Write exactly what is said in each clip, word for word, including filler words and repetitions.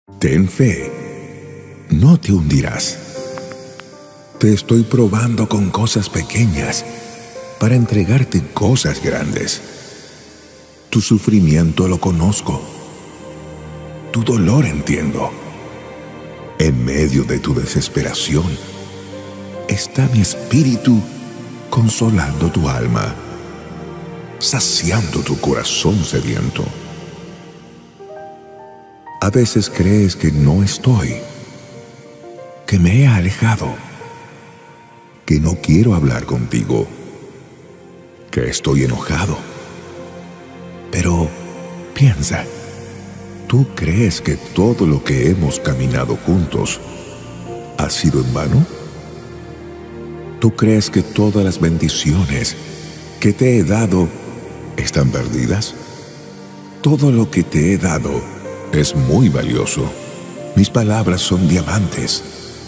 Ten fe, no te hundirás. Te estoy probando con cosas pequeñas para entregarte cosas grandes. Tu sufrimiento lo conozco, tu dolor entiendo. En medio de tu desesperación está mi espíritu consolando tu alma, saciando tu corazón sediento. A veces crees que no estoy, que me he alejado, que no quiero hablar contigo, que estoy enojado. Pero piensa, ¿tú crees que todo lo que hemos caminado juntos ha sido en vano? ¿Tú crees que todas las bendiciones que te he dado están perdidas? Todo lo que te he dado es muy valioso. Mis palabras son diamantes.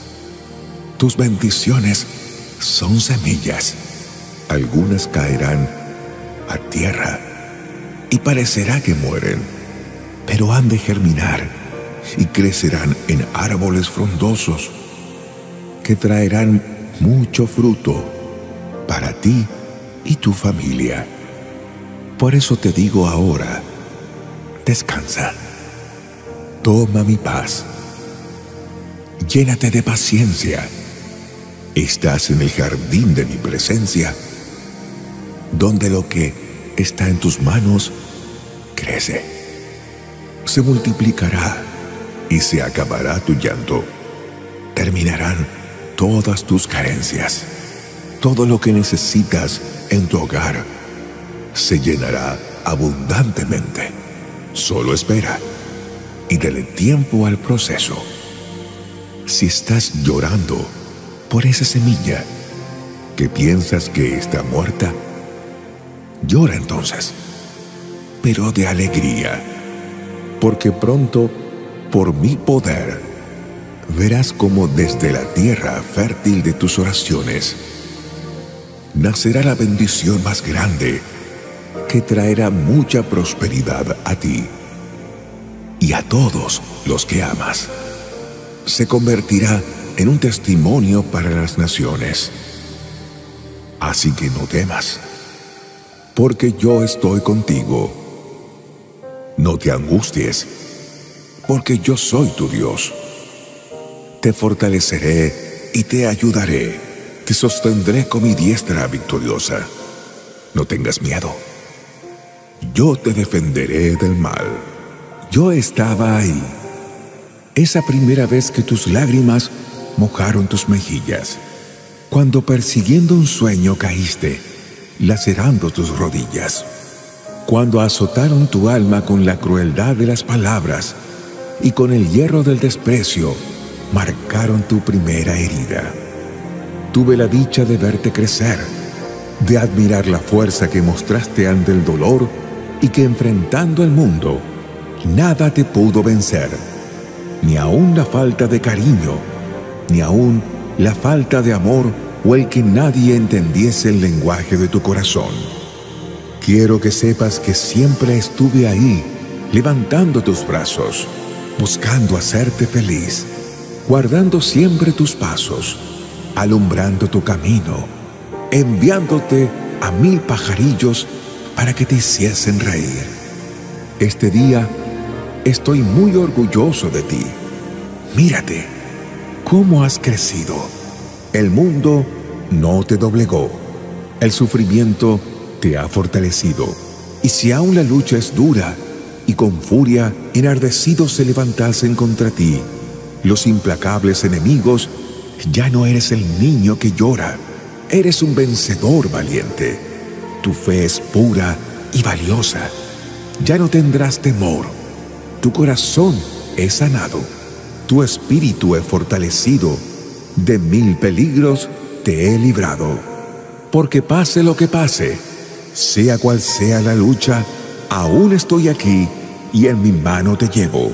Tus bendiciones son semillas. Algunas caerán a tierra y parecerá que mueren, pero han de germinar y crecerán en árboles frondosos que traerán mucho fruto para ti y tu familia. Por eso te digo ahora, descansa. Toma mi paz. Llénate de paciencia. Estás en el jardín de mi presencia, donde lo que está en tus manos crece, se multiplicará y se acabará tu llanto. Terminarán todas tus carencias. Todo lo que necesitas en tu hogar se llenará abundantemente. Solo espera y dale tiempo al proceso. Si estás llorando por esa semilla que piensas que está muerta, llora entonces, pero de alegría, porque pronto, por mi poder, verás cómo desde la tierra fértil de tus oraciones nacerá la bendición más grande que traerá mucha prosperidad a ti y a todos los que amas. Se convertirá en un testimonio para las naciones. Así que no temas, porque yo estoy contigo. No te angusties, porque yo soy tu Dios. Te fortaleceré y te ayudaré. Te sostendré con mi diestra victoriosa. No tengas miedo. Yo te defenderé del mal. Yo estaba ahí, esa primera vez que tus lágrimas mojaron tus mejillas, cuando persiguiendo un sueño caíste, lacerando tus rodillas, cuando azotaron tu alma con la crueldad de las palabras y con el hierro del desprecio marcaron tu primera herida. Tuve la dicha de verte crecer, de admirar la fuerza que mostraste ante el dolor y que enfrentando al mundo, nada te pudo vencer, ni aun la falta de cariño, ni aun la falta de amor o el que nadie entendiese el lenguaje de tu corazón. Quiero que sepas que siempre estuve ahí, levantando tus brazos, buscando hacerte feliz, guardando siempre tus pasos, alumbrando tu camino, enviándote a mil pajarillos para que te hiciesen reír. Este día estoy muy orgulloso de ti. Mírate, cómo has crecido. El mundo no te doblegó. El sufrimiento te ha fortalecido. Y si aún la lucha es dura y con furia enardecidos se levantasen contra ti, los implacables enemigos, ya no eres el niño que llora. Eres un vencedor valiente. Tu fe es pura y valiosa. Ya no tendrás temor. Tu corazón es sanado, tu espíritu es fortalecido, de mil peligros te he librado. Porque pase lo que pase, sea cual sea la lucha, aún estoy aquí y en mi mano te llevo.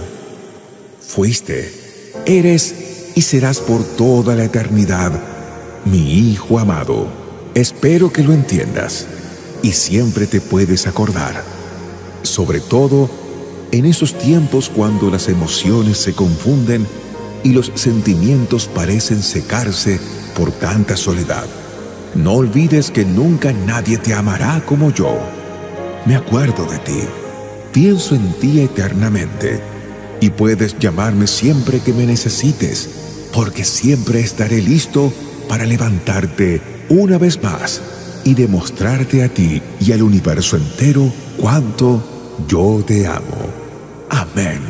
Fuiste, eres y serás por toda la eternidad mi hijo amado. Espero que lo entiendas y siempre te puedes acordar. Sobre todo, en esos tiempos cuando las emociones se confunden y los sentimientos parecen secarse por tanta soledad. No olvides que nunca nadie te amará como yo. Me acuerdo de ti, pienso en ti eternamente, y puedes llamarme siempre que me necesites, porque siempre estaré listo para levantarte una vez más y demostrarte a ti y al universo entero cuánto yo te amo. Amén.